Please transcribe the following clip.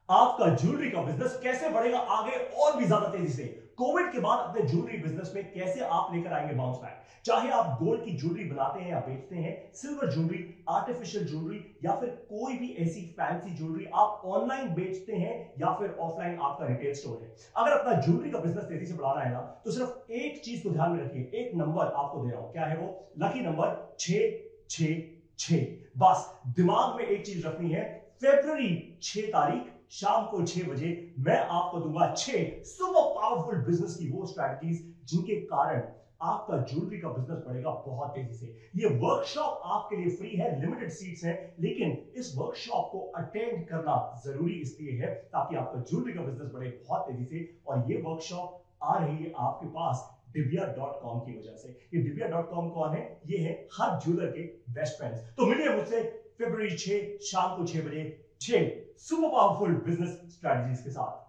आपका ज्वेलरी का बिजनेस कैसे बढ़ेगा आगे और भी ज्यादा तेजी से। कोविड के बाद अपने ज्वेलरी बिजनेस में कैसे आप लेकर आएंगे बाउंस बैक। चाहे आप गोल्ड की ज्वेलरी बनाते हैं या बेचते हैं, सिल्वर ज्वेलरी, आर्टिफिशियल ज्वेलरी या फिर कोई भी ऐसी फैंसी ज्वेलरी आप ऑनलाइन बेचते हैं या फिर ऑफलाइन आपका रिटेल स्टोर है। अगर अपना ज्वेलरी का बिजनेस तेजी से बढ़ाना है ना, तो सिर्फ एक चीज को ध्यान में रखिए। एक नंबर आपको दे रहा हूं, क्या है वो? Lucky number 666। बस दिमाग में एक चीज रखनी है, फरवरी 6 तारीख शाम को 6 बजे मैं आपको दूंगा 6 सुपर पावरफुल बिजनेस की वो स्ट्रैटेजीज जिनके कारण आपका ज्वेलरी का बिजनेस बढ़ेगा बहुत तेजी से। ये वर्कशॉप आपके लिए फ्री है, लिमिटेड सीट्स हैं, लेकिन इस वर्कशॉप को अटेंड करना जरूरी इसलिए है ताकि आपका ज्वेलरी का बिजनेस बढ़े बहुत तेजी से। और ये वर्कशॉप आ रही है आपके पास divya.com की वजह से। ये divya.com कौन है? ये है हर ज्वेलर के बेस्ट फ्रेंड्स। तो मिलिए मुझसे फरवरी 6 शाम को 6 बजे 6 सुपर पावरफुल बिजनेस स्ट्रैटेजीज के साथ।